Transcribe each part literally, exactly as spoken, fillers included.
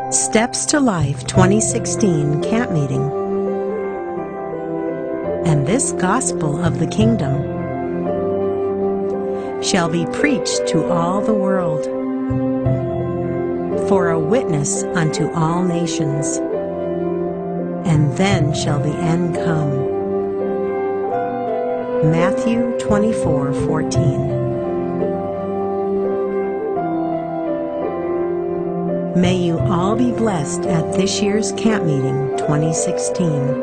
Steps to Life twenty sixteen Camp Meeting. And this gospel of the kingdom shall be preached to all the world, for a witness unto all nations, and then shall the end come. Matthew twenty-four fourteen. May you all be blessed at this year's Camp Meeting twenty sixteen.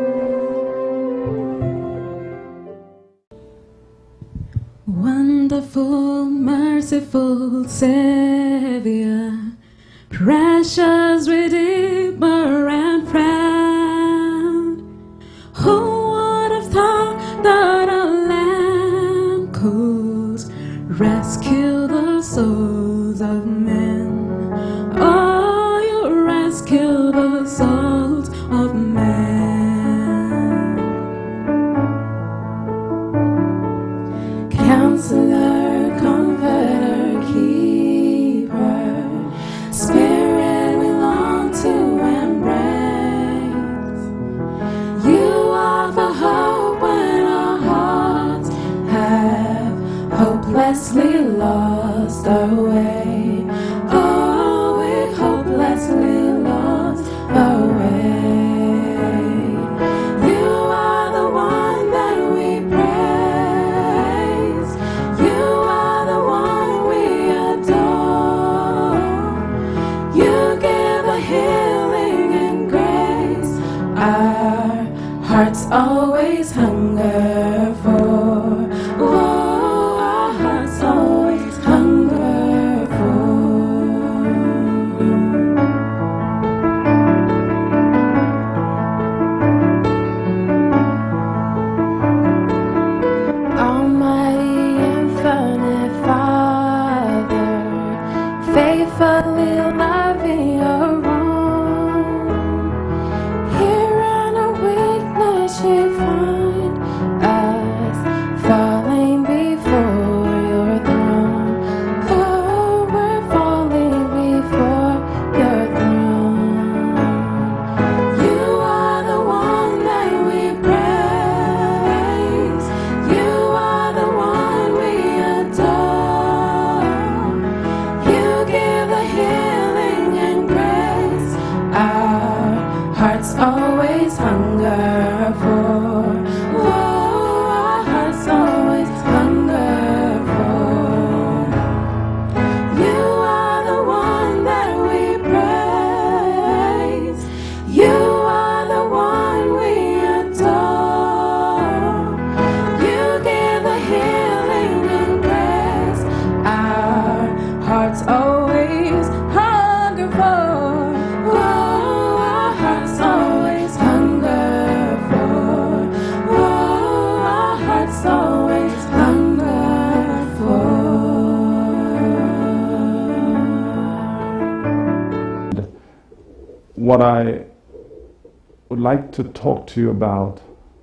Wonderful, merciful Savior, precious Redeemer and friend, who would have thought that a lamb could rescue the souls of men? Oh, you rescue the souls of men. Counselor, Comforter, Keeper, Spirit we long to embrace. You offer hope when our hearts have hopelessly lost our way. Oh, we hopelessly lost our way. You are the one that we praise. You are the one we adore. You give a healing and grace our hearts always hunger for. Oh, our hearts always hunger for. Almighty infinite Father, faithfully loving your own. Here in our weakness you find us falling before your throne. Oh, we're falling before your throne. You are the one that we praise. You are the one we adore. You give the healing and grace our hearts always hunger for. Oh, our hearts always hunger for. You are the one that we praise. You are the one we adore. You give the healing and grace our hearts always hunger for. Oh, our hearts always hunger for. Oh, our hearts always hunger for. What I would like to talk to you about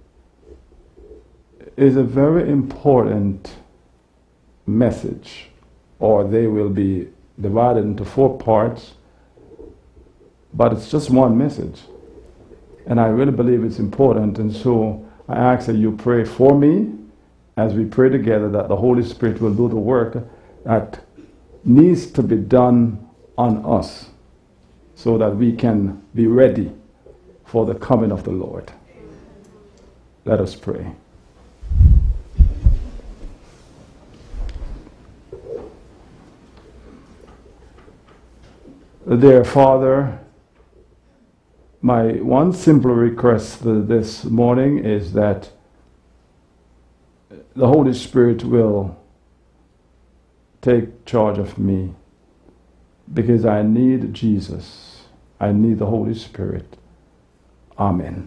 is a very important message, or they will be divided into four parts, but it's just one message. And I really believe it's important, and so I ask that you pray for me as we pray together that the Holy Spirit will do the work that needs to be done on us, so that we can be ready for the coming of the Lord. Let us pray. Dear Father, my one simple request this morning is that the Holy Spirit will take charge of me, because I need Jesus. I need the Holy Spirit. Amen.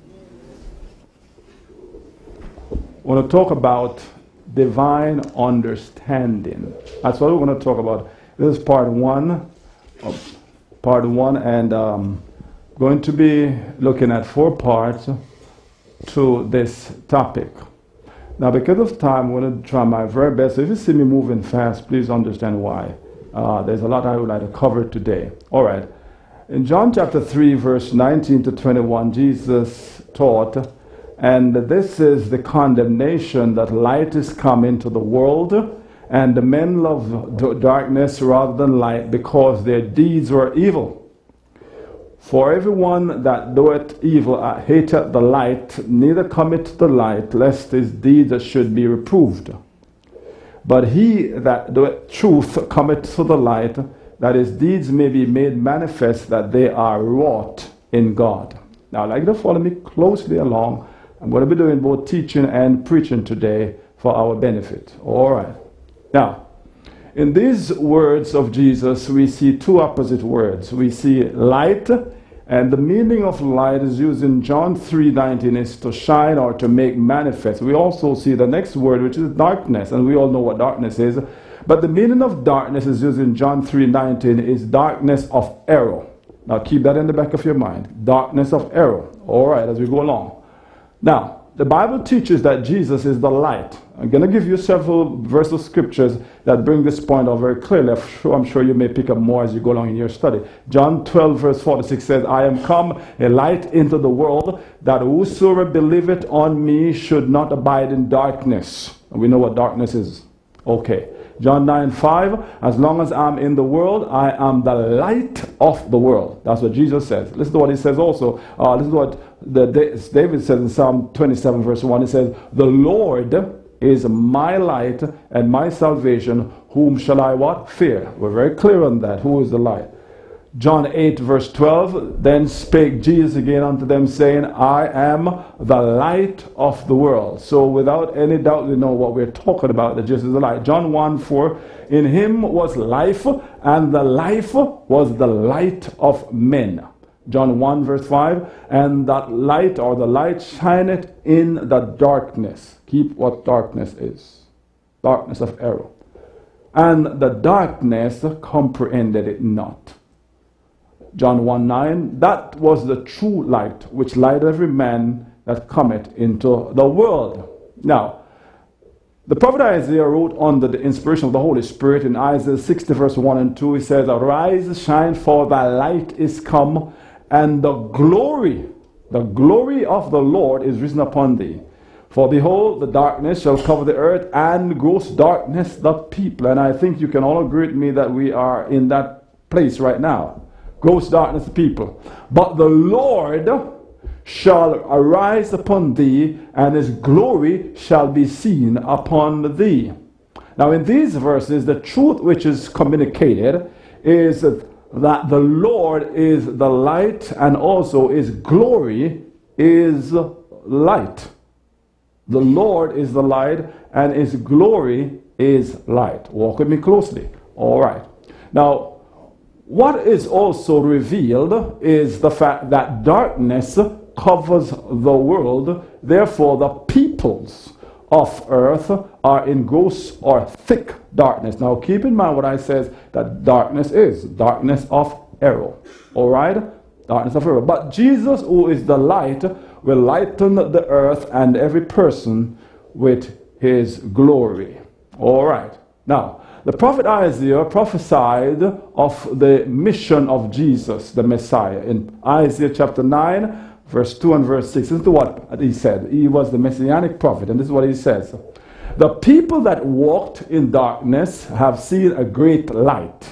I want to talk about divine understanding. That's what we're going to talk about. This is part one. Of part one, and um, going to be looking at four parts to this topic. Now, because of time, I'm going to try my very best. So if you see me moving fast, please understand why. Uh, there's a lot I would like to cover today. All right. In John chapter three, verse nineteen to twenty-one, Jesus taught, and this is the condemnation, that light is come into the world, and the men love darkness rather than light, because their deeds were evil. For everyone that doeth evil hateth the light, neither cometh to the light, lest his deeds should be reproved. But he that doeth truth cometh to the light, that his deeds may be made manifest, that they are wrought in God. Now, I'd like you to follow me closely along. I'm going to be doing both teaching and preaching today for our benefit. All right. Now, in these words of Jesus, we see two opposite words. We see light, and the meaning of light is used in John three nineteen, is to shine or to make manifest. We also see the next word, which is darkness, and we all know what darkness is. But the meaning of darkness is used in John three nineteen is darkness of error. Now keep that in the back of your mind. Darkness of error. All right, as we go along. Now, the Bible teaches that Jesus is the light. I'm going to give you several verses of scriptures that bring this point out very clearly. I'm sure, I'm sure you may pick up more as you go along in your study. John twelve, verse forty-six says, I am come a light into the world, that whosoever believeth on me should not abide in darkness. And we know what darkness is. Okay. John nine five, as long as I'm in the world, I am the light of the world. That's what Jesus says. Listen to what he says also. Uh, listen to what the, David says in Psalm twenty-seven, verse one. He says, the Lord is my light and my salvation. Whom shall I what? Fear. We're very clear on that. Who is the light? John eight, verse twelve, then spake Jesus again unto them, saying, I am the light of the world. So without any doubt, we know what we're talking about, that Jesus is the light. John one four, in him was life, and the life was the light of men. John one, verse five, and that light, or the light, shineth in the darkness. Keep what darkness is. Darkness of error. And the darkness comprehended it not. John one nine, that was the true light, which light every man that cometh into the world. Now, the prophet Isaiah wrote under the inspiration of the Holy Spirit in Isaiah sixty, verse one and two. He says, arise, shine, for thy light is come, and the glory, the glory of the Lord is risen upon thee. For behold, the darkness shall cover the earth, and gross darkness the people. And I think you can all agree with me that we are in that place right now. Gross darkness the people. But the Lord shall arise upon thee, and his glory shall be seen upon thee. Now in these verses, the truth which is communicated is that the Lord is the light, and also his glory is light. The Lord is the light, and his glory is light. Walk with me closely. All right. Now, what is also revealed is the fact that darkness covers the world. Therefore, the peoples of earth are in gross or thick darkness. Now, keep in mind what I says that darkness is. Darkness of error. All right? Darkness of error. But Jesus, who is the light, will lighten the earth and every person with his glory. All right. Now, the prophet Isaiah prophesied of the mission of Jesus, the Messiah, in Isaiah chapter nine, verse two and verse six. Listen to what he said. He was the messianic prophet, and this is what he says. The people that walked in darkness have seen a great light.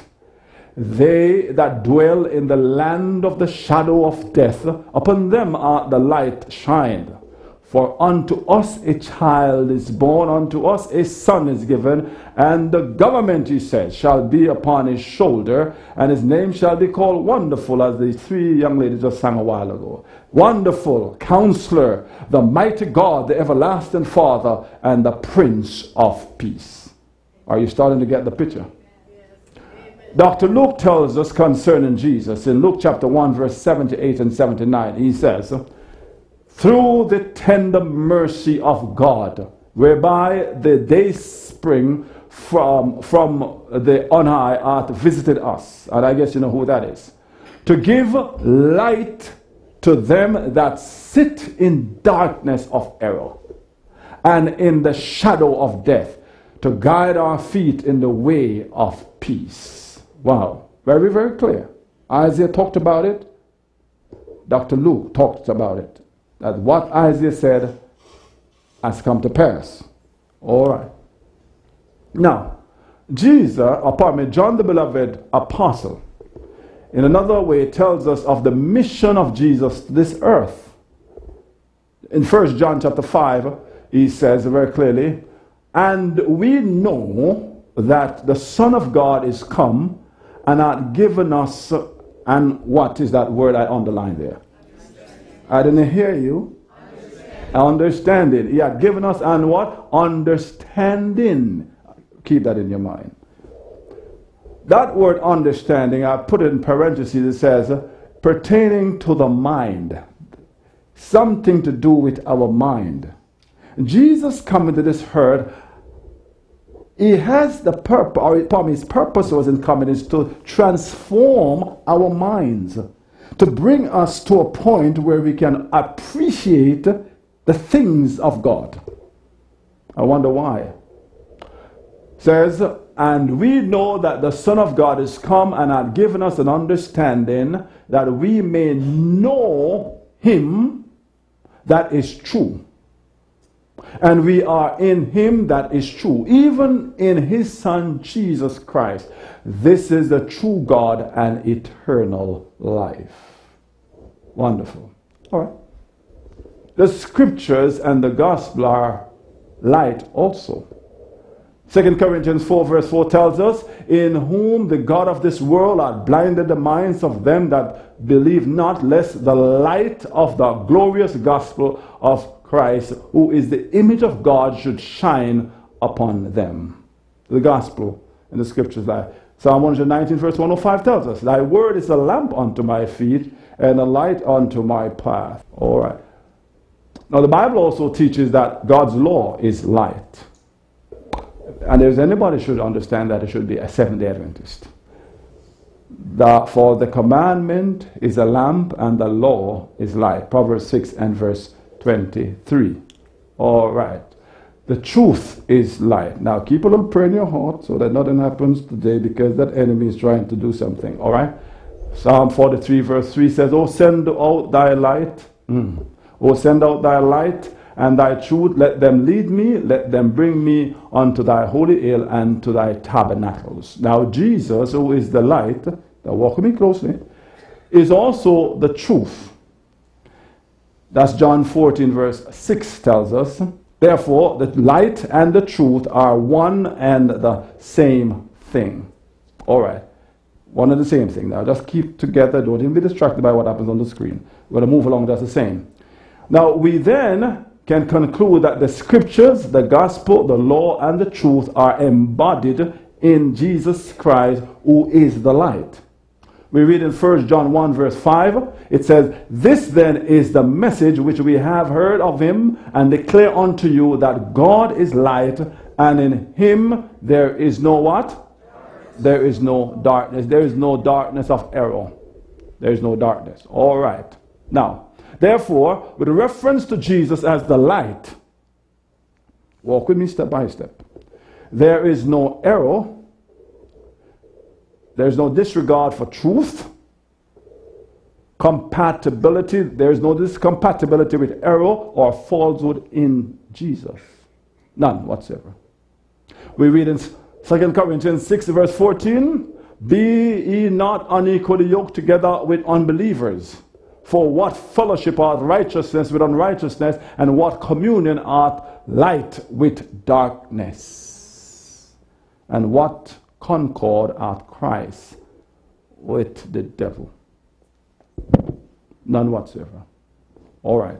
They that dwell in the land of the shadow of death, upon them are the light shined. For unto us a child is born, unto us a son is given, and the government, he says, shall be upon his shoulder, and his name shall be called Wonderful, as the three young ladies just sang a while ago. Wonderful, Counselor, the mighty God, the everlasting Father, and the Prince of Peace. Are you starting to get the picture? Doctor Luke tells us concerning Jesus in Luke chapter one, verse seventy-eight and seventy-nine. He says, through the tender mercy of God, whereby the day spring from, from the on high hath visited us. And I guess you know who that is. To give light to them that sit in darkness of error, and in the shadow of death, to guide our feet in the way of peace. Wow. Very, very clear. Isaiah talked about it. Doctor Luke talked about it. That what Isaiah said has come to pass. All right. Now, Jesus, or pardon me, John the Beloved Apostle, in another way tells us of the mission of Jesus to this earth. In First John chapter five, he says very clearly, and we know that the Son of God is come and hath given us, and what is that word I underlined there? I didn't hear you. Understanding. Understanding. He had given us and what? Understanding. Keep that in your mind. That word understanding, I put it in parentheses, it says, uh, pertaining to the mind. Something to do with our mind. Jesus coming to this earth, he has the purpose, or pardon me, his purpose was in coming is to transform our minds. To bring us to a point where we can appreciate the things of God. I wonder why. It says, and we know that the Son of God is come and hath given us an understanding that we may know him that is true. And we are in him that is true, even in his Son Jesus Christ. This is the true God and eternal life. Wonderful. All right. The scriptures and the gospel are light also. Second Corinthians four verse four tells us, in whom the God of this world hath blinded the minds of them that believe not, lest the light of the glorious gospel of Christ, who is the image of God, should shine upon them. The gospel in the scriptures, like Psalm one nineteen verse one oh five tells us, thy word is a lamp unto my feet and a light unto my path. All right. Now the Bible also teaches that God's law is light. And if anybody should understand that, it should be a Seventh-day Adventist. The, for the commandment is a lamp and the law is light. Proverbs six and verse twenty-three. All right. The truth is light. Now keep a little prayer in your heart so that nothing happens today because that enemy is trying to do something. All right. Psalm forty-three verse three says, oh, send out thy light. Mm. Oh, send out thy light and thy truth. Let them lead me. Let them bring me unto thy holy hill and to thy tabernacles. Now Jesus, who is the light, now walk with me closely, is also the truth. That's John fourteen verse six tells us. Therefore, the light and the truth are one and the same thing. All right. One and the same thing. Now just keep together. Don't even be distracted by what happens on the screen. We're going to move along just the same. Now we then can conclude that the scriptures, the gospel, the law, and the truth are embodied in Jesus Christ, who is the light. We read in First John one verse five, it says, this then is the message which we have heard of him and declare unto you, that God is light, and in him there is no what? Darkness. There is no darkness. There is no darkness of error. There is no darkness. All right. Now, therefore, with reference to Jesus as the light, walk with me step by step. There is no error. There's no disregard for truth. Compatibility. There's no discompatibility with error or falsehood in Jesus. None whatsoever. We read in Second Corinthians six verse fourteen, be ye not unequally yoked together with unbelievers. For what fellowship art righteousness with unrighteousness, and what communion art light with darkness? And what concord art Christ with the devil? None whatsoever. All right.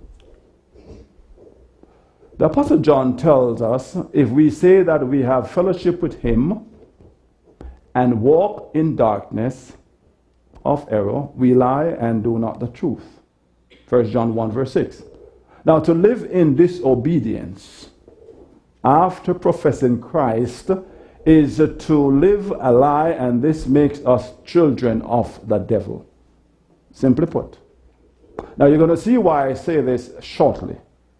The Apostle John tells us, if we say that we have fellowship with him and walk in darkness of error, we lie and do not the truth. First John one verse six. Now to live in disobedience after professing Christ is to live a lie, and this makes us children of the devil. Simply put. Now you're going to see why I say this shortly.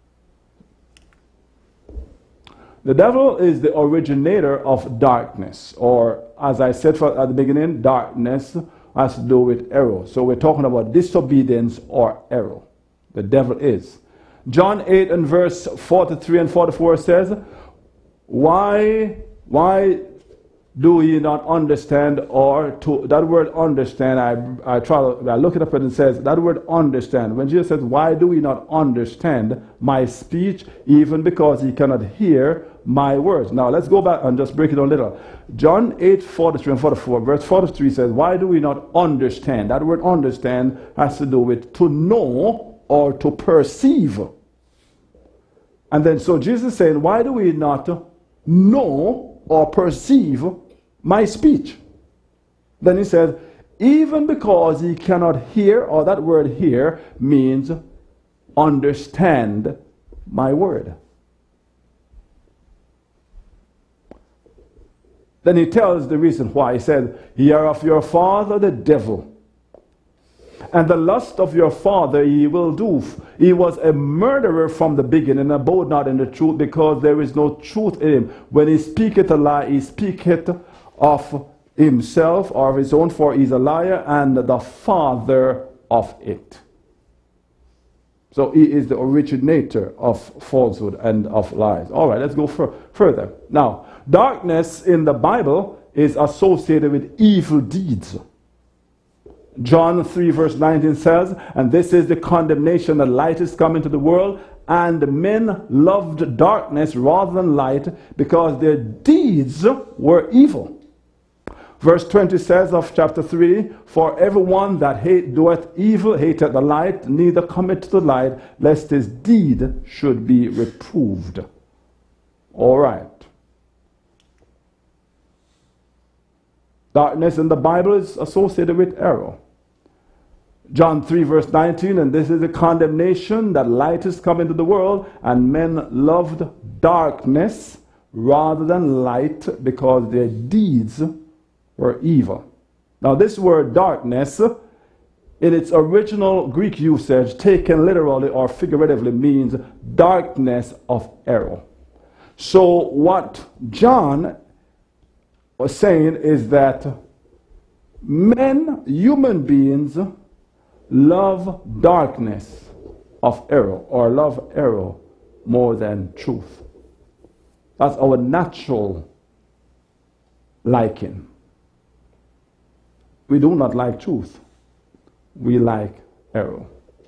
The devil is the originator of darkness, or as I said for, at the beginning, darkness, has to do with error. So we're talking about disobedience or error. The devil is. John eight and verse forty-three and forty-four says, Why, why do ye not understand? Or to that word understand, I, I try to, I look it up and it says, that word understand. When Jesus says, why do ye not understand my speech, even because ye cannot hear my words? Now let's go back and just break it down a little. John eight, forty-three and forty-four, verse forty-three says, why do we not understand? That word understand has to do with to know or to perceive. And then so Jesus is saying, why do we not know or perceive my speech? Then he says, even because he cannot hear, or that word hear means understand my word. Then he tells the reason why. He said, ye are of your father the devil, and the lust of your father ye will do. He was a murderer from the beginning, and abode not in the truth, because there is no truth in him. When he speaketh a lie, he speaketh of himself or of his own, for he is a liar and the father of it. So he is the originator of falsehood and of lies. All right, let's go fur further. Now, darkness in the Bible is associated with evil deeds. John three verse nineteen says, and this is the condemnation, that light is come into the world, and men loved darkness rather than light, because their deeds were evil. Verse twenty says of chapter three, for everyone that hate, doeth evil hateth the light, neither cometh to the light, lest his deed should be reproved. All right. Darkness in the Bible is associated with error. John three verse nineteen, and this is the condemnation, that light is come into the world, and men loved darkness rather than light, because their deeds were evil. Now this word darkness, in its original Greek usage, taken literally or figuratively, means darkness of error. So what John was saying is that men, human beings, love darkness of error, or love error more than truth. That's our natural liking. We do not like truth. We like error.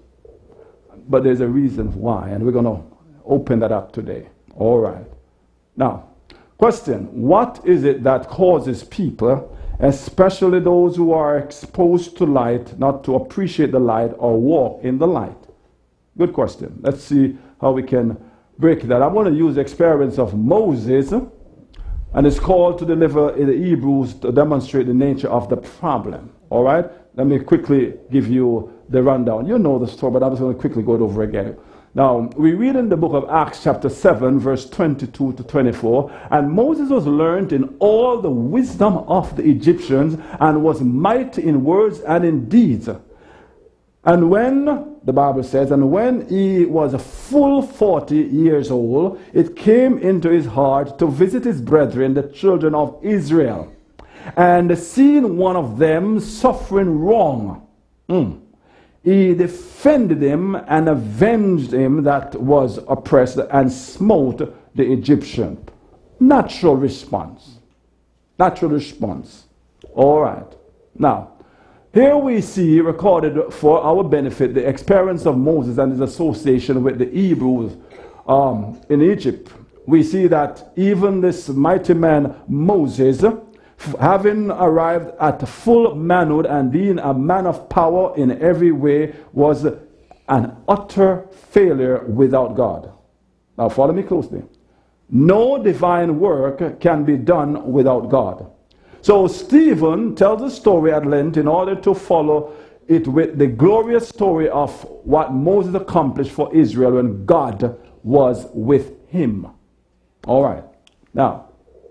But there's a reason why, and we're going to open that up today. All right. Now, question, what is it that causes people, especially those who are exposed to light, not to appreciate the light or walk in the light? Good question. Let's see how we can break that. I want to use the experience of Moses, and it's called to deliver in the Hebrews to demonstrate the nature of the problem. All right? Let me quickly give you the rundown. You know the story, but I'm just going to quickly go it over again. Now, we read in the book of Acts chapter seven, verse twenty-two to twenty-four, and Moses was learned in all the wisdom of the Egyptians, and was mighty in words and in deeds. And when, the Bible says, and when he was a full forty years old, it came into his heart to visit his brethren, the children of Israel. And seeing one of them suffering wrong, mm, he defended him and avenged him that was oppressed, and smote the Egyptian. Natural response. Natural response. All right. Now, here we see recorded for our benefit the experience of Moses and his association with the Hebrews um, in Egypt. We see that even this mighty man Moses, having arrived at full manhood and being a man of power in every way, was an utter failure without God. Now follow me closely. No divine work can be done without God. So Stephen tells the story at length in order to follow it with the glorious story of what Moses accomplished for Israel when God was with him. All right. Now,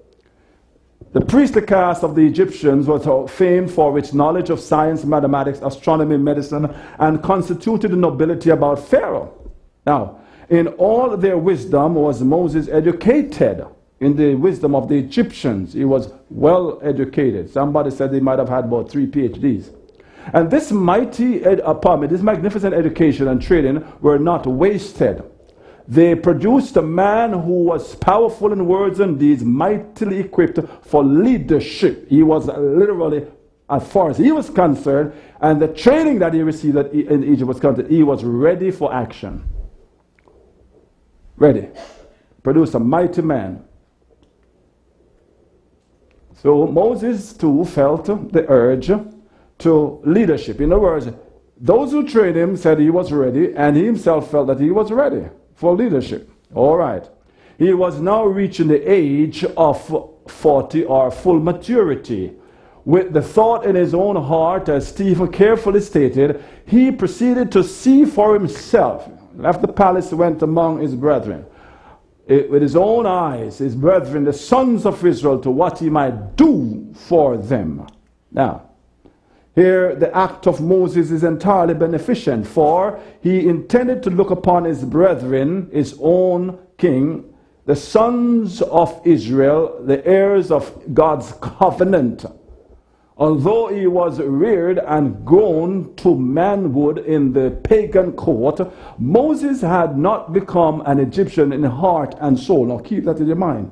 the priestly caste of the Egyptians was famed for its knowledge of science, mathematics, astronomy, medicine, and constituted the nobility about Pharaoh. Now, in all their wisdom was Moses educated. In the wisdom of the Egyptians, he was well educated. Somebody said he might have had about three P H Ds. And this mighty, ed, uh, pardon me, this magnificent education and training were not wasted. They produced a man who was powerful in words and deeds, mightily equipped for leadership. He was literally, as far as he was concerned, and the training that he received in Egypt was concerned, he was ready for action. Ready. Produced a mighty man. So Moses too felt the urge to leadership. In other words, those who trained him said he was ready, and he himself felt that he was ready for leadership. All right. He was now reaching the age of forty, or full maturity. With the thought in his own heart, as Stephen carefully stated, he proceeded to see for himself. Left the palace, went among his brethren. It, with his own eyes, his brethren, the sons of Israel, to what he might do for them. Now, here the act of Moses is entirely beneficent, for he intended to look upon his brethren, his own king, the sons of Israel, the heirs of God's covenant. Although he was reared and grown to manhood in the pagan court, Moses had not become an Egyptian in heart and soul. Now keep that in your mind.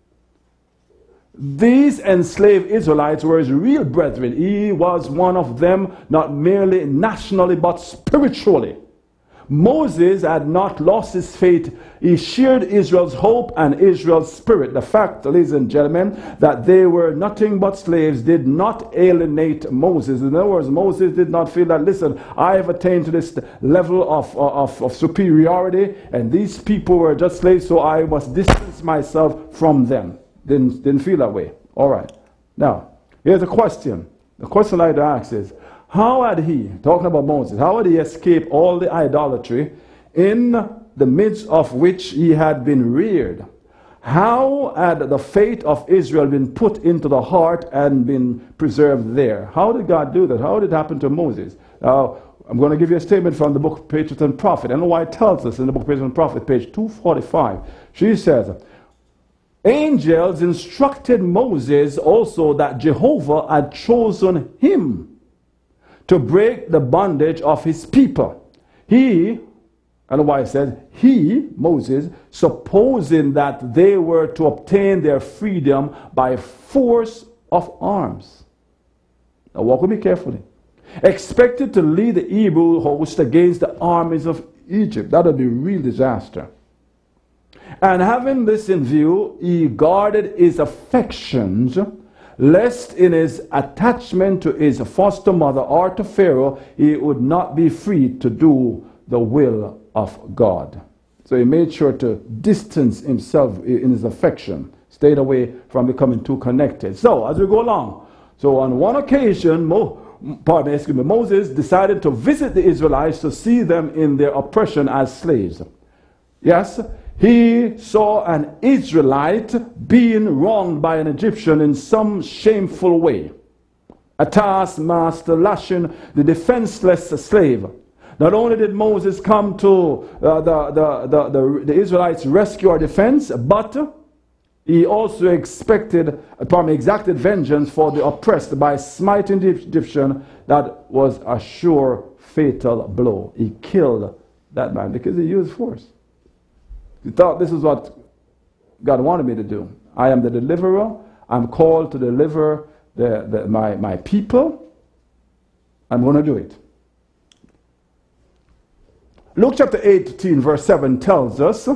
These enslaved Israelites were his real brethren. He was one of them, not merely nationally but spiritually. Moses had not lost his faith. He shared Israel's hope and Israel's spirit. The fact, ladies and gentlemen, that they were nothing but slaves did not alienate Moses. In other words, Moses did not feel that, listen, I have attained to this level of, of, of superiority, and these people were just slaves, so I must distance myself from them. Didn't, didn't feel that way. All right. Now, here's a question. The question I'd ask is, how had he, talking about Moses, how had he escaped all the idolatry in the midst of which he had been reared? How had the faith of Israel been put into the heart and been preserved there? How did God do that? How did it happen to Moses? Now, I'm going to give you a statement from the book of Patriot and Prophet. I know why it tells us in the book of Patriot and Prophet, page two forty-five. She says, angels instructed Moses also that Jehovah had chosen him to break the bondage of his people. He, and why it says, he, Moses, supposing that they were to obtain their freedom by force of arms. Now walk with me carefully. Expected to lead the Hebrew host against the armies of Egypt. That would be a real disaster. And having this in view, he guarded his affections, lest in his attachment to his foster mother or to Pharaoh, he would not be free to do the will of God. So he made sure to distance himself in his affection, stayed away from becoming too connected. So as we go along, so on one occasion, Mo, pardon me, excuse me, Moses decided to visit the Israelites to see them in their oppression as slaves. Yes, he saw an Israelite being wronged by an Egyptian in some shameful way. A taskmaster lashing the defenseless slave. Not only did Moses come to uh, the, the, the, the, the Israelites' rescue or defense, but he also expected, pardon me, exacted vengeance for the oppressed by smiting the Egyptian. That was a sure fatal blow. He killed that man because he used force. He thought this is what God wanted me to do. I am the deliverer. I'm called to deliver the, the, my, my people. I'm going to do it. Luke chapter eighteen verse seven tells us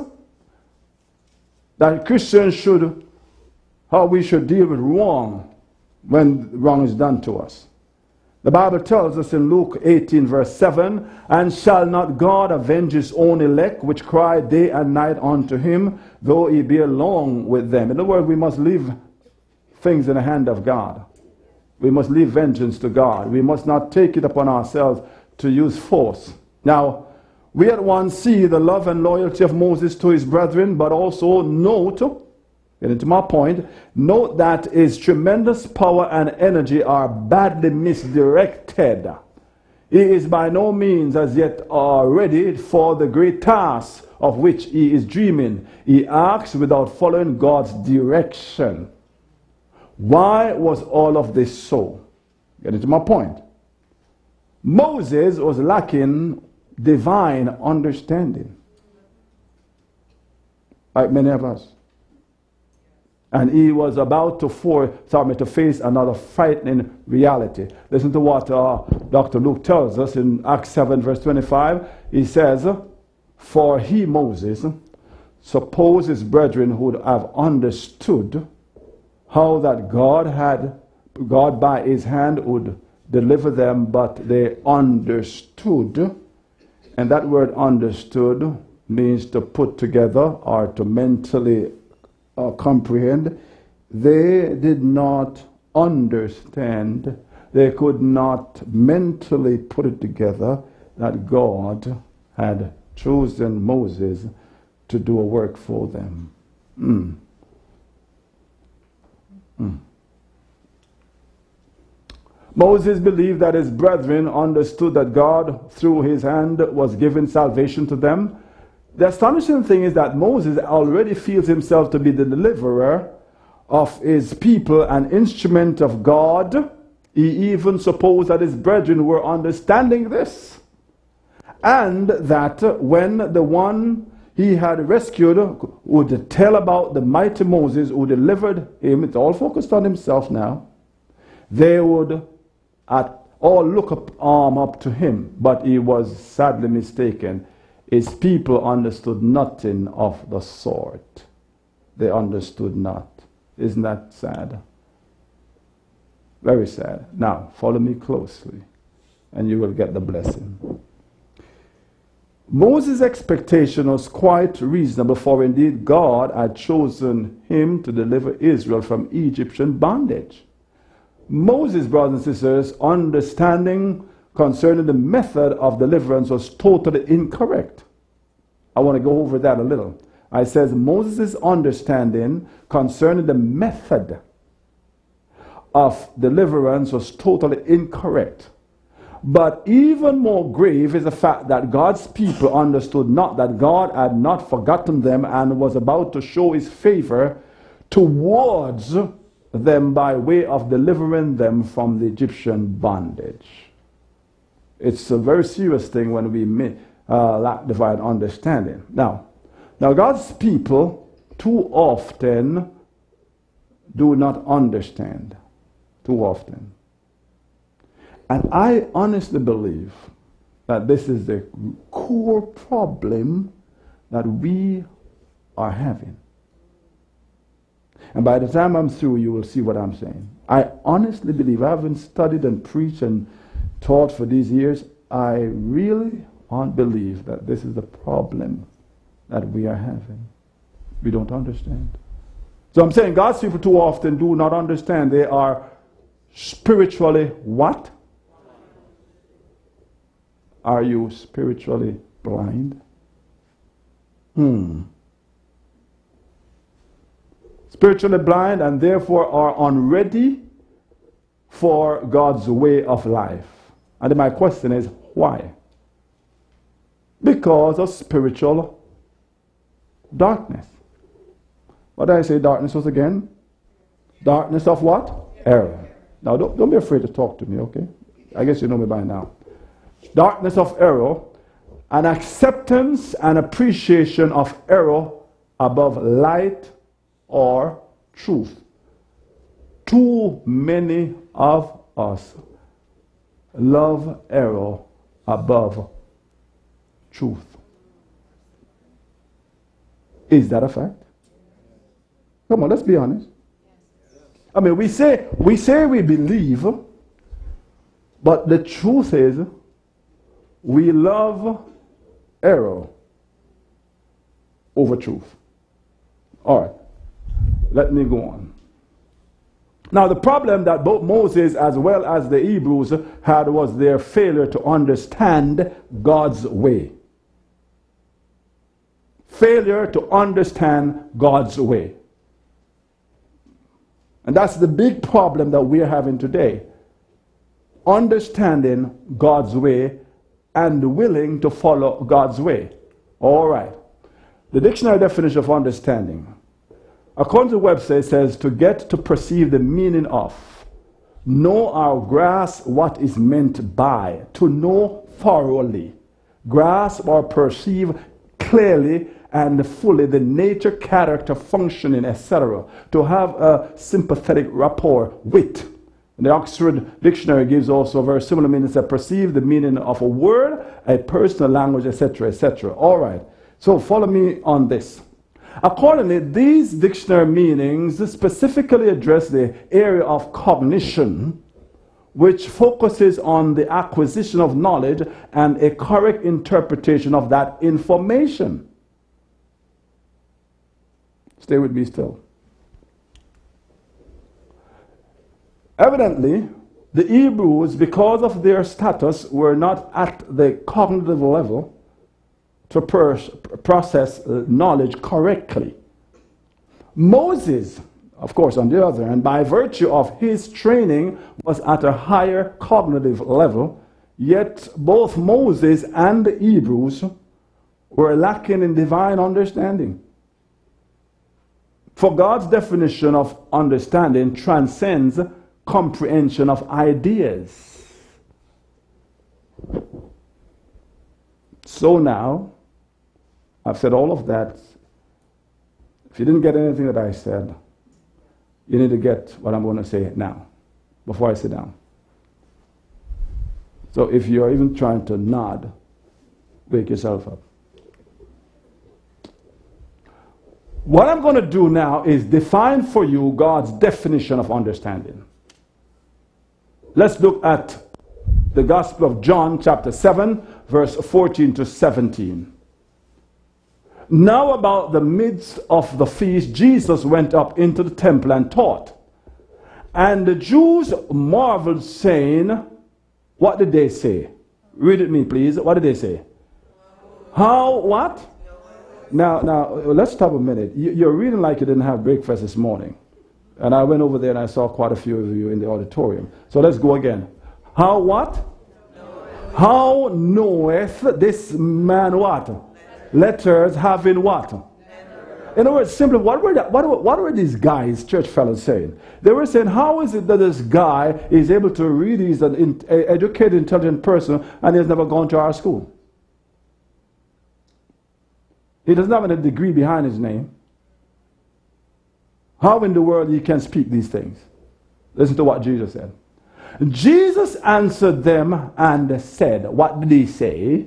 that Christians should, how we should deal with wrong when wrong is done to us. The Bible tells us in Luke eighteen verse seven, and shall not God avenge his own elect, which cry day and night unto him, though he be along with them. In other words, we must leave things in the hand of God. We must leave vengeance to God. We must not take it upon ourselves to use force. Now, we at once see the love and loyalty of Moses to his brethren, but also note, getting to my point, note that his tremendous power and energy are badly misdirected. He is by no means as yet uh, ready for the great task of which he is dreaming. He acts without following God's direction. Why was all of this so? Getting to my point. Moses was lacking divine understanding, like many of us. And he was about to, for, sorry, to face another frightening reality. Listen to what uh, Doctor Luke tells us in Acts seven, verse twenty-five. He says, "For he, Moses, supposed his brethren would have understood how that God had, God by his hand would deliver them, but they understood." And that word understood means to put together or to mentally uh, comprehend. They did not understand. They could not mentally put it together that God had chosen Moses to do a work for them. Mm. Mm. Moses believed that his brethren understood that God, through his hand, was giving salvation to them. The astonishing thing is that Moses already feels himself to be the deliverer of his people, an instrument of God. He even supposed that his brethren were understanding this, and that when the one he had rescued would tell about the mighty Moses who delivered him, it's all focused on himself now, they would at all look up, arm up to him. But he was sadly mistaken. His people understood nothing of the sort. They understood not. Isn't that sad? Very sad. Now, follow me closely, and you will get the blessing. Moses' expectation was quite reasonable, for indeed God had chosen him to deliver Israel from Egyptian bondage. Moses, brothers and sisters, understanding concerning the method of deliverance was totally incorrect. I want to go over that a little. I says Moses' understanding concerning the method of deliverance was totally incorrect. But even more grave is the fact that God's people understood not that God had not forgotten them and was about to show his favor towards them by way of delivering them from the Egyptian bondage. It's a very serious thing when we uh, lack divine understanding. Now, now God's people too often do not understand. Too often. And I honestly believe that this is the core problem that we are having. And by the time I'm through, you will see what I'm saying. I honestly believe, I haven't studied and preached and taught for these years, I really believe that this is the problem that we are having. We don't understand. So I'm saying God's people too often do not understand. They are spiritually what? Are you spiritually blind? Hmm. Spiritually blind and therefore are unready for God's way of life. And my question is, why? Because of spiritual darkness. What did I say darkness was again? Darkness of what? Error. Now don't, don't be afraid to talk to me, okay? I guess you know me by now. Darkness of error, an acceptance and appreciation of error above light or truth. Too many of us love error above truth. Is that a fact? Come on, let's be honest. I mean, we say we say we believe, but the truth is we love error over truth. All right, let me go on. Now, the problem that both Moses as well as the Hebrews had was their failure to understand God's way. Failure to understand God's way. And that's the big problem that we're having today. Understanding God's way and willing to follow God's way. All right. The dictionary definition of understanding, according to the website, says to get to perceive the meaning of, know or grasp what is meant by, to know thoroughly, grasp or perceive clearly and fully the nature, character, functioning, et cetera. To have a sympathetic rapport with. The Oxford Dictionary gives also a very similar meaning. It says perceive the meaning of a word, a personal language, et cetera, et cetera. All right. So follow me on this. Accordingly, these dictionary meanings specifically address the area of cognition, which focuses on the acquisition of knowledge and a correct interpretation of that information. Stay with me still. Evidently, the Hebrews, because of their status, were not at the cognitive level to process knowledge correctly. Moses, of course, on the other hand, by virtue of his training, was at a higher cognitive level, yet both Moses and the Hebrews were lacking in divine understanding. For God's definition of understanding transcends comprehension of ideas. So now, I've said all of that. If you didn't get anything that I said, you need to get what I'm going to say now, before I sit down. So if you're even trying to nod, wake yourself up. What I'm going to do now is define for you God's definition of understanding. Let's look at the Gospel of John, chapter seven, verse fourteen to seventeen. Now about the midst of the feast, Jesus went up into the temple and taught. And the Jews marveled, saying, what did they say? Read it me, please. What did they say? How, what? Now, now, let's stop a minute. You're reading like you didn't have breakfast this morning. And I went over there and I saw quite a few of you in the auditorium. So let's go again. How what? Knoweth. How knoweth this man what? Letters, Letters having what? Letters. In other words, simply, what were, the, what, were, what were these guys, church fellows, saying? They were saying, how is it that this guy is able to read, he's an in, educated, intelligent person, and he's never gone to our school? He doesn't have a degree behind his name. How in the world he can speak these things? Listen to what Jesus said. Jesus answered them and said, what did he say?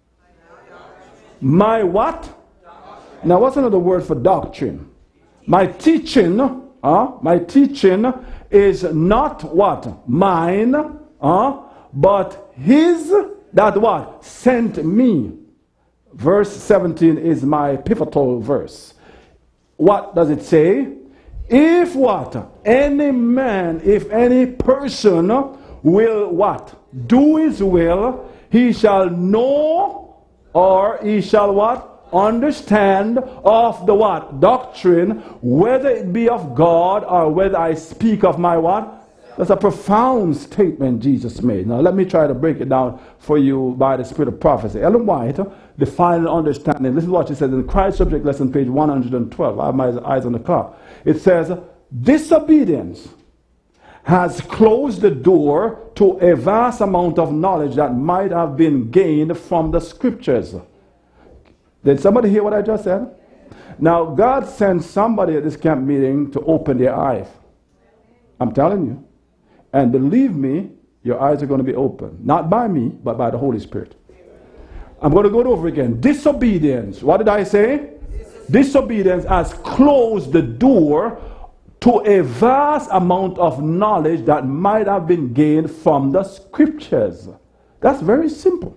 My what? Doctrine. Now what's another word for doctrine? My teaching, uh, my teaching is not what? Mine, uh, but his that what? Sent me. Verse seventeen is my pivotal verse. What does it say? If what? Any man, if any person will what? Do his will, he shall know, or he shall what? Understand of the what? Doctrine, whether it be of God or whether I speak of my what? That's a profound statement Jesus made. Now let me try to break it down for you by the spirit of prophecy. Ellen White defined understanding. This is what she says in Christ Subject Lesson, page one hundred twelve. I have my eyes on the clock. It says, disobedience has closed the door to a vast amount of knowledge that might have been gained from the scriptures. Did somebody hear what I just said? Now God sent somebody at this camp meeting to open their eyes. I'm telling you. And believe me, your eyes are going to be open. Not by me, but by the Holy Spirit. I'm going to go over again. Disobedience. What did I say? Disobedience has closed the door to a vast amount of knowledge that might have been gained from the scriptures. That's very simple.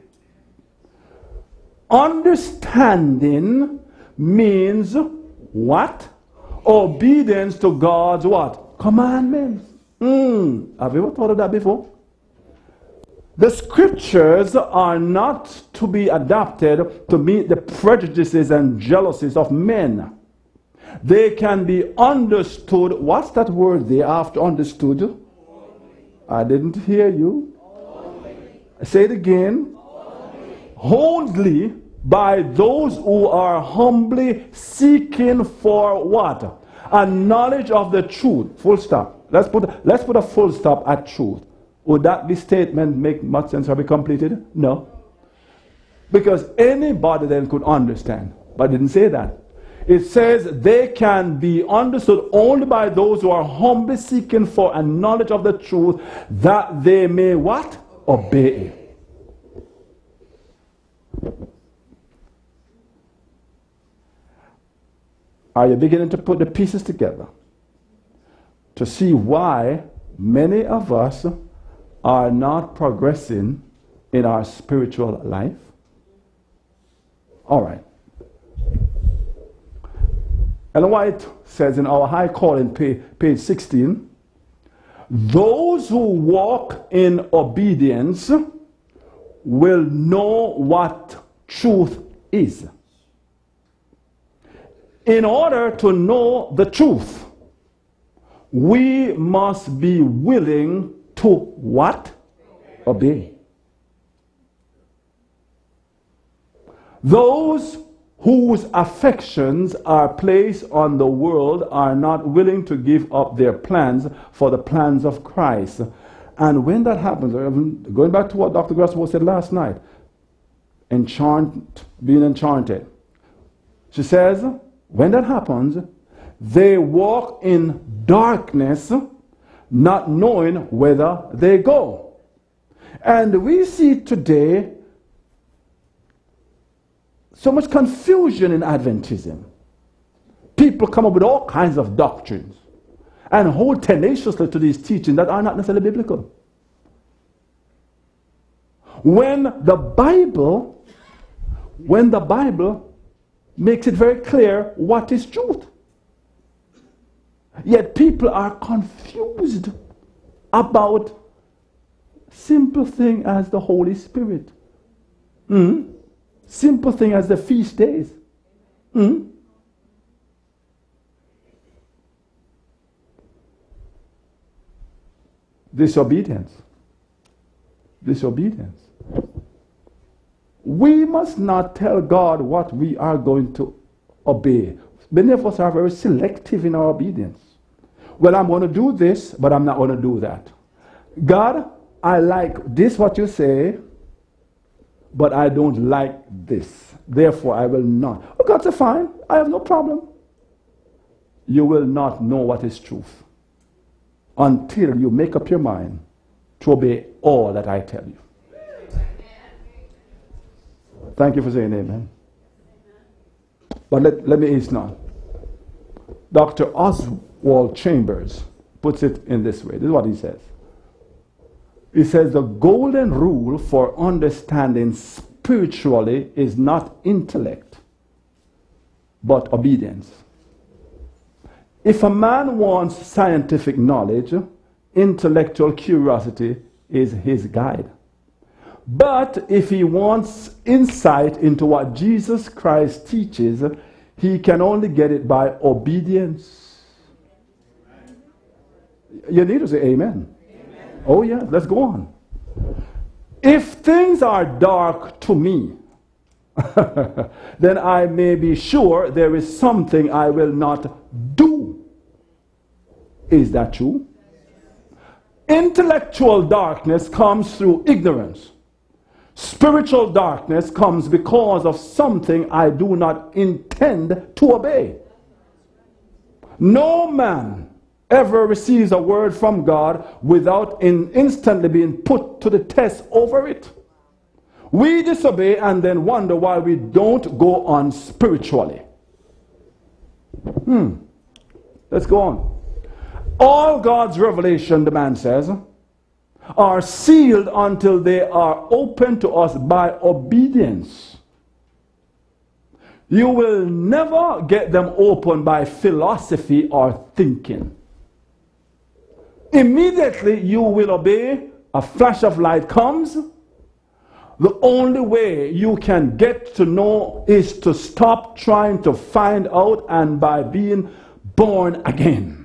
Understanding means what? Obedience to God's what? Commandments. Mm. Have you ever thought of that before? The scriptures are not to be adapted to meet the prejudices and jealousies of men. They can be understood. What's that word they have to understood? Only. I didn't hear you. Only. Say it again. Only. Only by those who are humbly seeking for what? A knowledge of the truth. Full stop. Let's put, let's put a full stop at truth. Would that be statement make much sense or be completed? No. Because anybody then could understand. But it didn't say that. It says they can be understood only by those who are humbly seeking for a knowledge of the truth, that they may what? Obey. Are you beginning to put the pieces together to see why many of us are not progressing in our spiritual life? All right. Ellen White says in Our High Calling, page sixteen, those who walk in obedience will know what truth is. In order to know the truth, we must be willing to what? Obey. Those whose affections are placed on the world are not willing to give up their plans for the plans of Christ. And when that happens, going back to what Doctor Graswell said last night, enchant, being enchanted. She says, when that happens, they walk in darkness, not knowing whither they go. And we see today so much confusion in Adventism. People come up with all kinds of doctrines and hold tenaciously to these teachings that are not necessarily biblical. When the Bible, when the Bible makes it very clear what is truth. Yet people are confused about simple thing as the Holy Spirit. Mm-hmm. Simple thing as the feast days. Mm-hmm. Disobedience. Disobedience. We must not tell God what we are going to obey. Many of us are very selective in our obedience. Well, I'm going to do this, but I'm not going to do that. God, I like this, what you say, but I don't like this. Therefore, I will not. Oh, God said, fine, I have no problem. You will not know what is truth until you make up your mind to obey all that I tell you. Thank you for saying amen. But let, let me ease now. Doctor Oswald Chambers puts it in this way. This is what he says. He says the golden rule for understanding spiritually is not intellect, but obedience. If a man wants scientific knowledge, intellectual curiosity is his guide. But if he wants insight into what Jesus Christ teaches, he can only get it by obedience. You need to say amen. Amen. Oh yeah, let's go on. If things are dark to me, then I may be sure there is something I will not do. Is that true? Intellectual darkness comes through ignorance. Spiritual darkness comes because of something I do not intend to obey. No man ever receives a word from God without in instantly being put to the test over it. We disobey and then wonder why we don't go on spiritually. Hmm. Let's go on. All God's revelation, the man says, are sealed until they are open to us by obedience. You will never get them open by philosophy or thinking. Immediately you will obey, a flash of light comes. The only way you can get to know is to stop trying to find out and by being born again.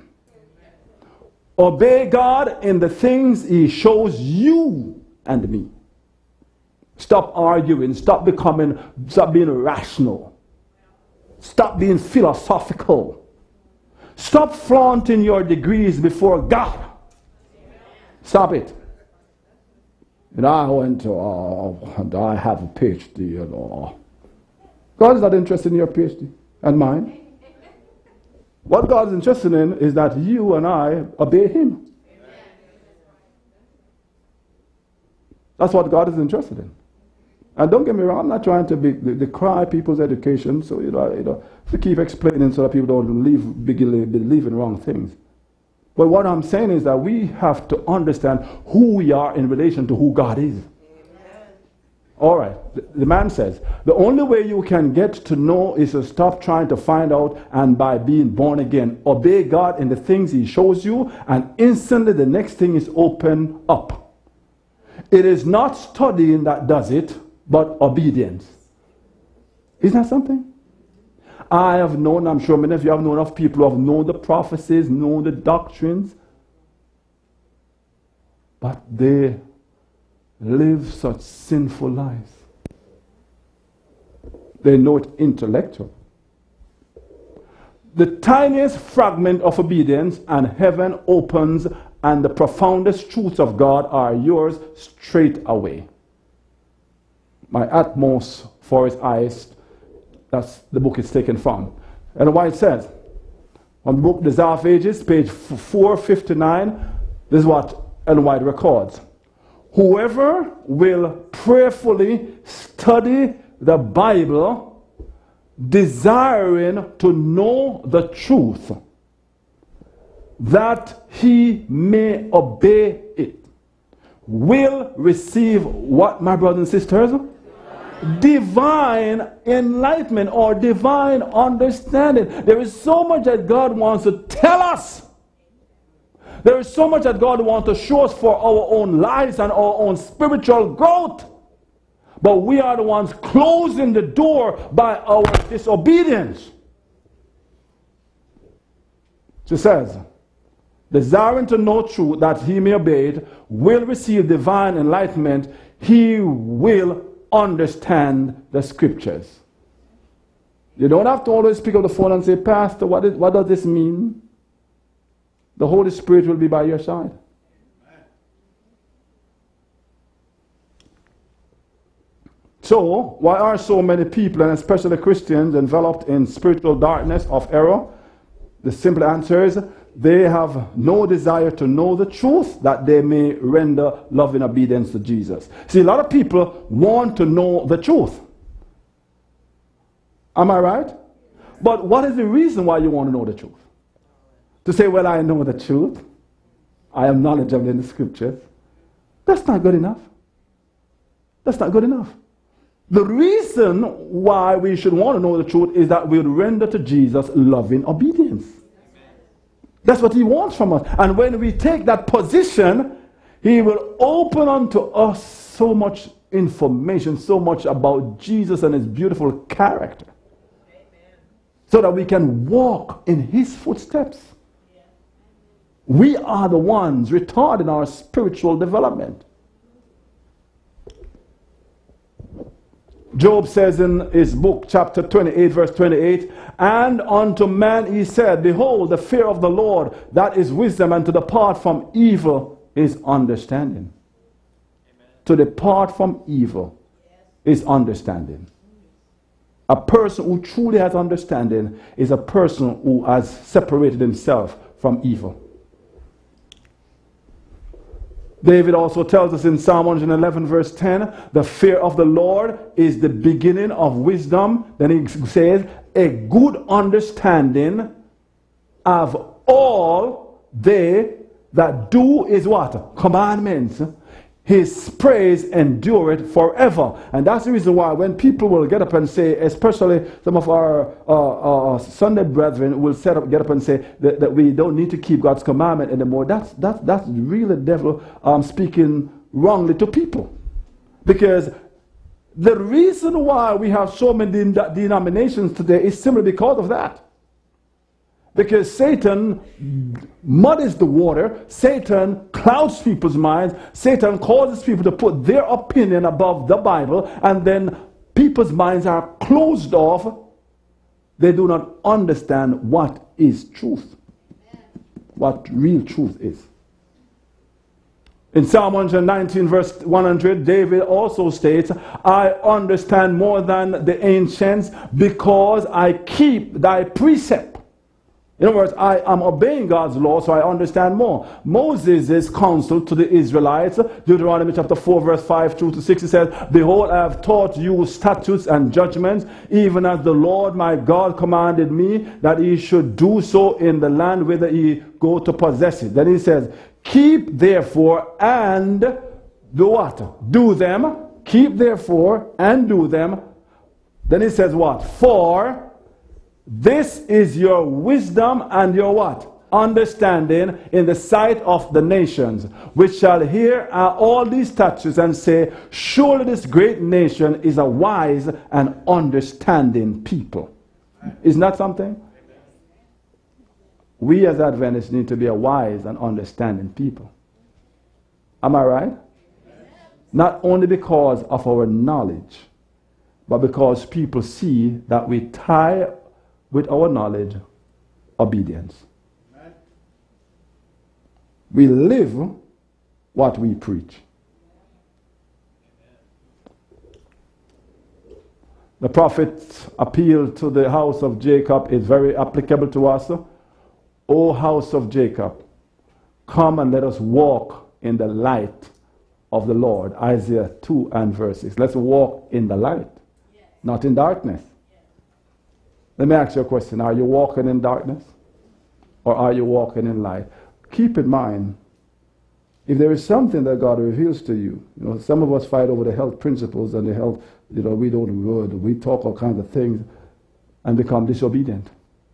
Obey God in the things He shows you and me. Stop arguing. Stop becoming, stop being rational. Stop being philosophical. Stop flaunting your degrees before God. Stop it. And I went to, uh, and I have a PhD, you know. God is not interested in your PhD and mine. What God is interested in is that you and I obey Him. That's what God is interested in. And don't get me wrong, I'm not trying to be, decry people's education, so you know, you know, to keep explaining so that people don't leave, believe in wrong things. But what I'm saying is that we have to understand who we are in relation to who God is. All right, the, the man says, the only way you can get to know is to stop trying to find out, and by being born again, obey God in the things He shows you, and instantly the next thing is open up. It is not studying that does it, but obedience. Isn't that something? I have known, I'm sure many of you have known of people who have known the prophecies, known the doctrines, but they live such sinful lives. They know it intellectual. The tiniest fragment of obedience and heaven opens, and the profoundest truths of God are yours straight away. My utmost for His eyes, that's the book it's taken from. And what it says, on the book Desire of Ages, page four fifty-nine, this is what Ellen White records. Whoever will prayerfully study the Bible, desiring to know the truth, that he may obey it, will receive what, my brothers and sisters? Divine enlightenment or divine understanding. There is so much that God wants to tell us. There is so much that God wants to show us for our own lives and our own spiritual growth. But we are the ones closing the door by our disobedience. She says, desiring to know truth that he may obey it, will receive divine enlightenment. He will understand the scriptures. You don't have to always pick up the phone and say, Pastor, what, is, what does this mean? The Holy Spirit will be by your side. So, why are so many people, and especially Christians, enveloped in spiritual darkness of error? The simple answer is, they have no desire to know the truth that they may render loving obedience to Jesus. See, a lot of people want to know the truth. Am I right? But what is the reason why you want to know the truth? To say, well, I know the truth. I am knowledgeable in the scriptures. That's not good enough. That's not good enough. The reason why we should want to know the truth is that we'll render to Jesus loving obedience. That's what he wants from us. And when we take that position, he will open unto us so much information, so much about Jesus and his beautiful character. Amen. So that we can walk in his footsteps. Yeah. We are the ones retarding our spiritual development. Job says in his book, chapter twenty-eight, verse twenty-eight, and unto man he said, behold, the fear of the Lord, that is wisdom, and to depart from evil is understanding. Amen. To depart from evil is understanding. A person who truly has understanding is a person who has separated himself from evil. David also tells us in Psalm one eleven verse ten, the fear of the Lord is the beginning of wisdom. Then he says, a good understanding of all they that do is what? Commandments. His praise endureth forever. And that's the reason why when people will get up and say, especially some of our uh, uh, Sunday brethren will set up, get up and say that, that we don't need to keep God's commandment anymore. That's, that's, that's really the devil um, speaking wrongly to people. Because the reason why we have so many de denominations today is simply because of that. Because Satan muddies the water, Satan clouds people's minds, Satan causes people to put their opinion above the Bible, and then people's minds are closed off. They do not understand what is truth. what real truth is. In Psalm one nineteen, verse one hundred, David also states, I understand more than the ancients because I keep thy precept. In other words, I am obeying God's law, so I understand more. Moses' counsel to the Israelites, Deuteronomy chapter four, verse five through to six, he says, Behold, I have taught you statutes and judgments, even as the Lord my God commanded me, that he should do so in the land whither he go to possess it. Then he says, Keep therefore and do what? Do them. Keep therefore and do them. Then he says what? For this is your wisdom and your what? Understanding in the sight of the nations, which shall hear uh, all these statutes and say, surely this great nation is a wise and understanding people. Isn't that something? We as Adventists need to be a wise and understanding people. Am I right? Not only because of our knowledge, but because people see that we tie with our knowledge obedience. We live what we preach. The prophet's appeal to the house of Jacob is very applicable to us. O house of Jacob, come and let us walk in the light of the Lord. Isaiah two and verse six. Let's walk in the light, yes. Not in darkness. Yes. Let me ask you a question. Are you walking in darkness? Or are you walking in light? Keep in mind, if there is something that God reveals to you, you know, some of us fight over the health principles and the health, you know, we don't word, we talk all kinds of things and become disobedient.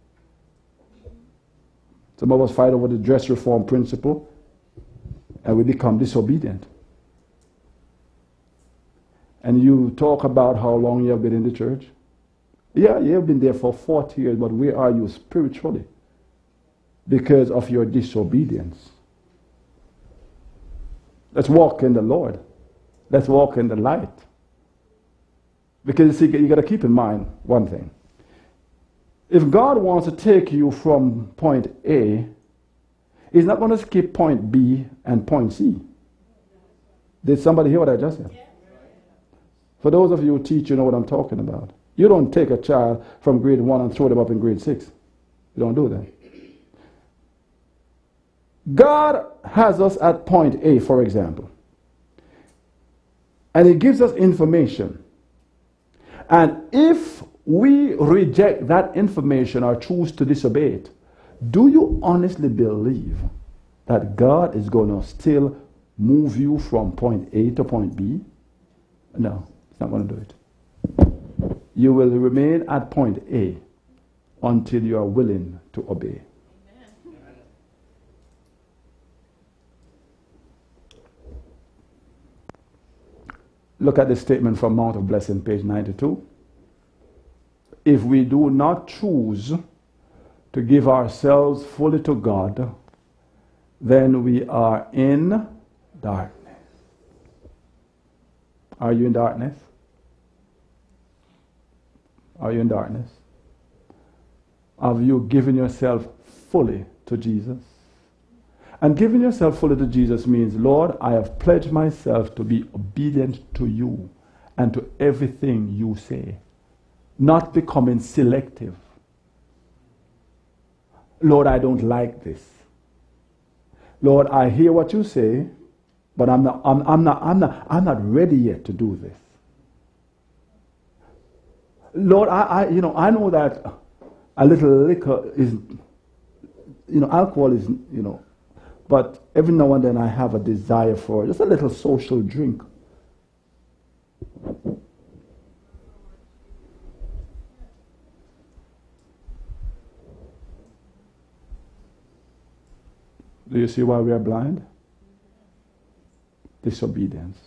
Some of us fight over the dress reform principle and we become disobedient. And you talk about how long you have been in the church. Yeah, you have been there for forty years, but where are you spiritually? Because of your disobedience. Let's walk in the Lord. Let's walk in the light. Because you see, you got to keep in mind one thing. If God wants to take you from point A, he's not going to skip point B and point C. Did somebody hear what I just said? Yeah. For those of you who teach, you know what I'm talking about. You don't take a child from grade one and throw them up in grade six. You don't do that. God has us at point A, for example. And he gives us information. And if we reject that information or choose to disobey it, do you honestly believe that God is going to still move you from point A to point B? No, it's not going to do it. You will remain at point A until you are willing to obey. Amen. Look at the statement from Mount of Blessing, page ninety-two. If we do not choose to give ourselves fully to God, then we are in darkness. Are you in darkness? Are you in darkness? Have you given yourself fully to Jesus? And giving yourself fully to Jesus means, Lord, I have pledged myself to be obedient to you and to everything you say. Not becoming selective. Lord, I don't like this. Lord, I hear what you say, but I'm not, I'm, I'm not, I'm not, I'm not ready yet to do this. Lord, I, I, you know, I know that a little liquor is, you know, alcohol is, you know, but every now and then I have a desire for just a little social drink. Do you see why we are blind? Disobedience.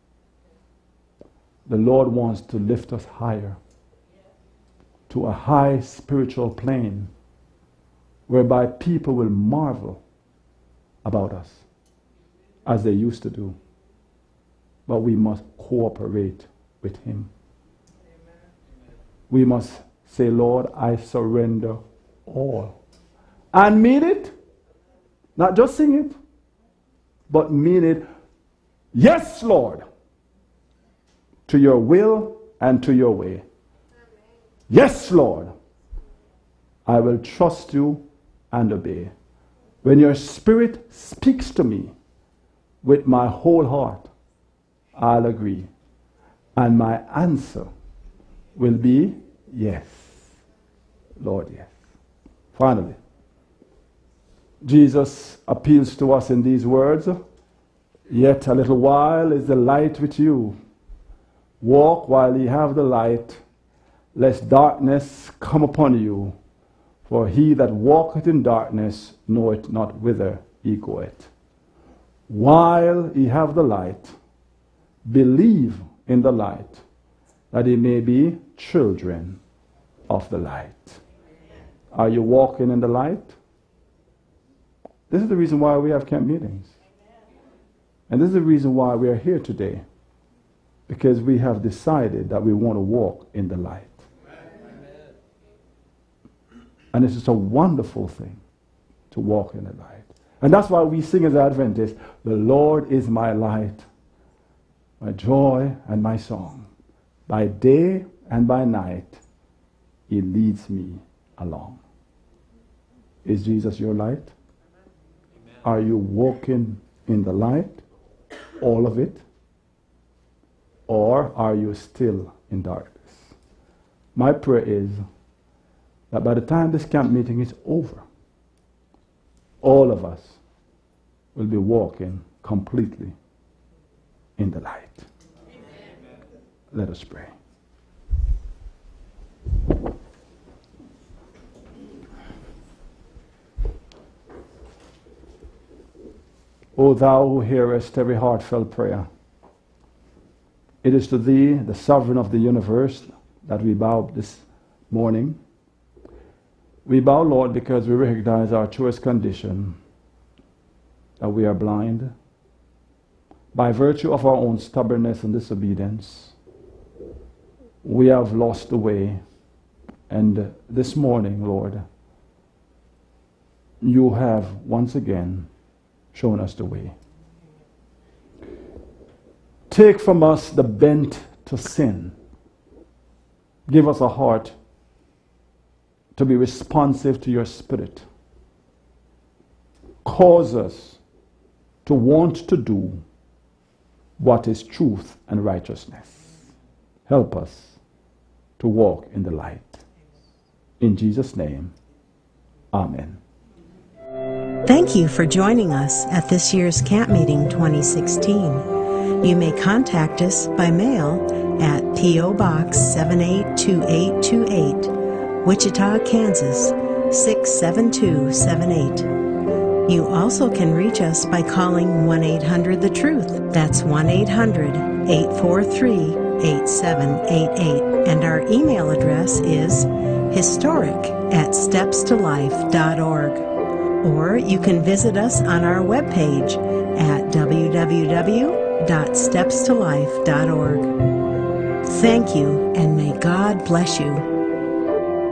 The Lord wants to lift us higher to a high spiritual plane whereby people will marvel about us as they used to do. But we must cooperate with Him. Amen. We must say, Lord, I surrender all. And mean it. Not just sing it, but mean it. Yes, Lord, to your will and to your way. Yes, Lord, I will trust you and obey. When your spirit speaks to me with my whole heart, I'll agree. And my answer will be yes. Lord, yes. Finally, Jesus appeals to us in these words. Yet a little while is the light with you. Walk while ye have the light, lest darkness come upon you. For he that walketh in darkness knoweth not whither he goeth. While ye have the light, believe in the light, that ye may be children of the light. Are you walking in the light? This is the reason why we have camp meetings. And this is the reason why we are here today. Because we have decided that we want to walk in the light. And it's just a wonderful thing to walk in the light. And that's why we sing as Adventists, the Lord is my light, my joy and my song. By day and by night, he leads me along. Is Jesus your light? Amen. Are you walking in the light, all of it? Or are you still in darkness? My prayer is that by the time this camp meeting is over, all of us will be walking completely in the light. Amen. Let us pray. O thou who hearest every heartfelt prayer, it is to thee, the sovereign of the universe, that we bow this morning. We bow, Lord, because we recognize our truest condition, that we are blind. By virtue of our own stubbornness and disobedience, we have lost the way. And this morning, Lord, you have once again shown us the way. Take from us the bent to sin. Give us a heart to be responsive to your Spirit. Cause us to want to do what is truth and righteousness. Help us to walk in the light. In Jesus' name, amen. Thank you for joining us at this year's Camp Meeting twenty sixteen. You may contact us by mail at P O Box seven eight two eight two eight, Wichita, Kansas six seven two seven eight. You also can reach us by calling one eight hundred the truth. That's one eight hundred eight four three eight seven eight eight. And our email address is historic at steps to life dot org. Or you can visit us on our webpage at w w w dot steps to life dot org. Thank you, and may God bless you.